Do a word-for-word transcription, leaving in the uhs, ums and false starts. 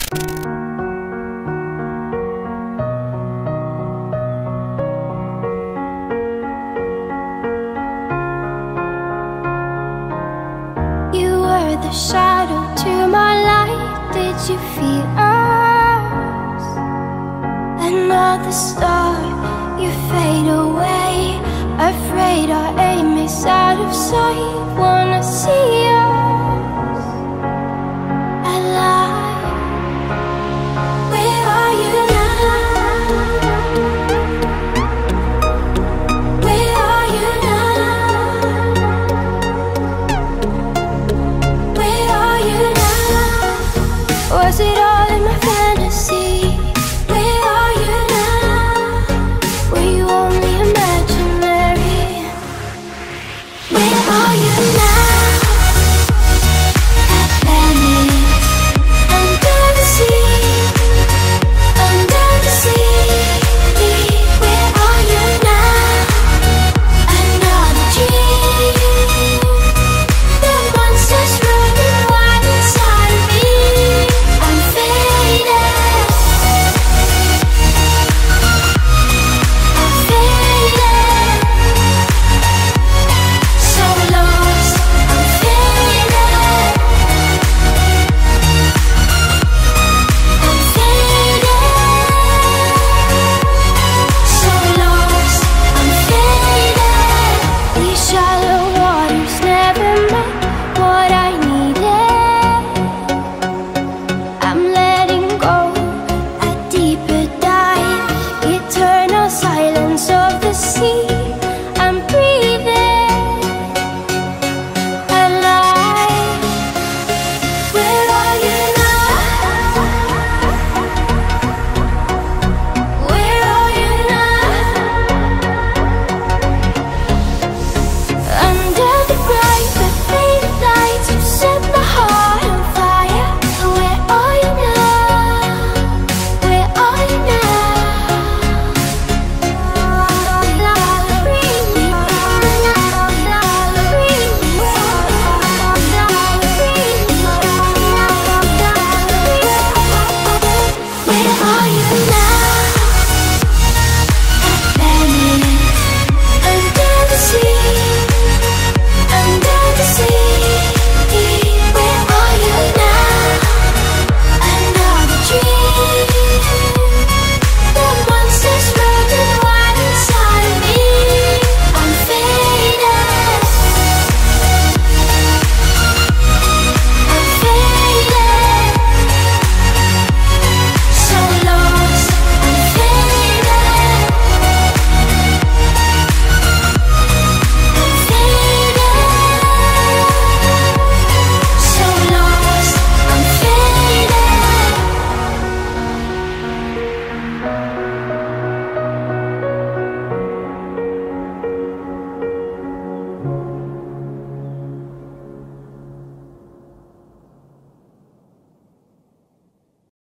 The shadow to my light, did you feel us? Another star, you fade away. Afraid our aim is out of sight. Wanna see us alive. Where are you now? Where are you now? Was it all